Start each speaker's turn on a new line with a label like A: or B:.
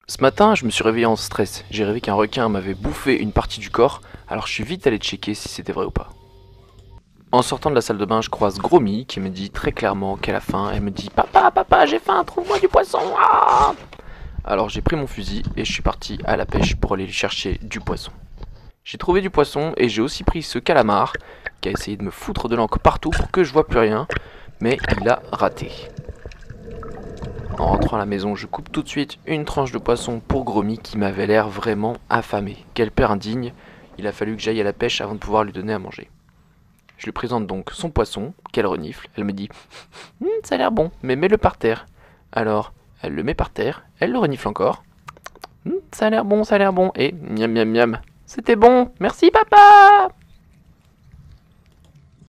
A: Ce matin, je me suis réveillé en stress. J'ai rêvé qu'un requin m'avait bouffé une partie du corps, alors je suis vite allé checker si c'était vrai ou pas. En sortant de la salle de bain, je croise Gromy qui me dit très clairement qu'elle a faim. Elle me dit papa, papa, j'ai faim, trouve-moi du poisson. Ah alors j'ai pris mon fusil et je suis parti à la pêche pour aller chercher du poisson. J'ai trouvé du poisson et j'ai aussi pris ce calamar qui a essayé de me foutre de l'encre partout pour que je vois plus rien, mais il a raté. En rentrant à la maison, je coupe tout de suite une tranche de poisson pour Gromy qui m'avait l'air vraiment affamé. Quel père indigne, il a fallu que j'aille à la pêche avant de pouvoir lui donner à manger. Je lui présente donc son poisson, qu'elle renifle. Elle me dit ça a l'air bon, mais mets-le par terre. Alors, elle le met par terre, elle le renifle encore. Ça a l'air bon, ça a l'air bon. Et miam miam miam. C'était bon, merci papa.